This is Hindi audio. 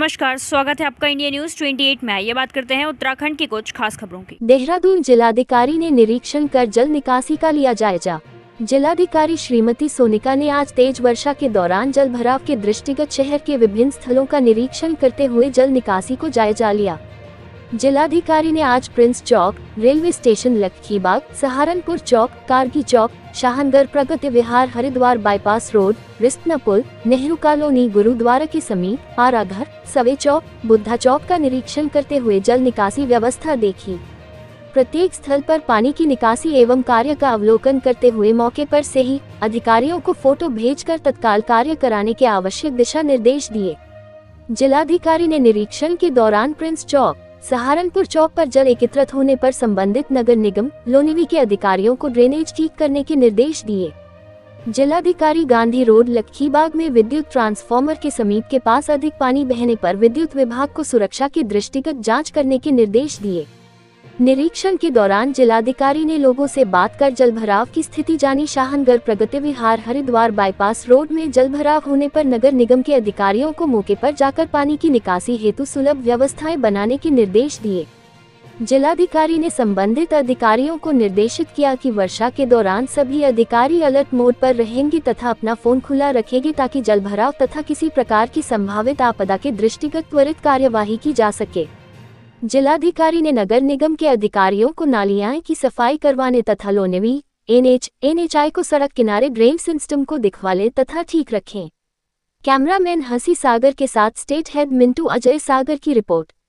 नमस्कार, स्वागत है आपका इंडिया न्यूज 28 में। ये बात करते हैं उत्तराखंड की कुछ खास खबरों की। देहरादून जिलाधिकारी ने निरीक्षण कर जल निकासी का लिया जायजा। जिलाधिकारी श्रीमती सोनिका ने आज तेज वर्षा के दौरान जल भराव के दृष्टिगत शहर के विभिन्न स्थलों का निरीक्षण करते हुए जल निकासी को जायजा लिया। जिलाधिकारी ने आज प्रिंस चौक, रेलवे स्टेशन लखीबाग, सहारनपुर चौक, कारगी चौक, शाहनगर प्रगति विहार, हरिद्वार बाईपास रोड, रिस्तना पुल, नेहरू कॉलोनी, गुरुद्वारा के समीप, आराघर, सवे चौक, बुद्धा चौक का निरीक्षण करते हुए जल निकासी व्यवस्था देखी। प्रत्येक स्थल पर पानी की निकासी एवं कार्य का अवलोकन करते हुए मौके पर से ही अधिकारियों को फोटो भेजकर तत्काल कार्य कराने के आवश्यक दिशा निर्देश दिए। जिलाधिकारी ने निरीक्षण के दौरान प्रिंस चौक, सहारनपुर चौक पर जल एकत्रित होने पर संबंधित नगर निगम लोनिवी के अधिकारियों को ड्रेनेज ठीक करने के निर्देश दिए। जिलाधिकारी गांधी रोड लखीबाग में विद्युत ट्रांसफार्मर के समीप के पास अधिक पानी बहने पर विद्युत विभाग को सुरक्षा की दृष्टिगत जांच करने के निर्देश दिए। निरीक्षण के दौरान जिलाधिकारी ने लोगों से बात कर जल भराव की स्थिति जानी। शाहनगर प्रगति विहार, हरिद्वार बाईपास रोड में जल भराव होने पर नगर निगम के अधिकारियों को मौके पर जाकर पानी की निकासी हेतु सुलभ व्यवस्थाएं बनाने के निर्देश दिए। जिलाधिकारी ने संबंधित अधिकारियों को निर्देशित किया कि वर्षा के दौरान सभी अधिकारी अलर्ट मोड पर रहेंगे तथा अपना फोन खुला रखेंगे ताकि जल भराव तथा किसी प्रकार की संभावित आपदा के दृष्टिगत त्वरित कार्यवाही की जा सके। जिलाधिकारी ने नगर निगम के अधिकारियों को नालियां की सफाई करवाने तथा लोनिवी, एनएचआई को सड़क किनारे ड्रेन सिस्टम को दिखवाले तथा ठीक रखें। कैमरामैन हंसी सागर के साथ स्टेट हेड मिंटू अजय सागर की रिपोर्ट।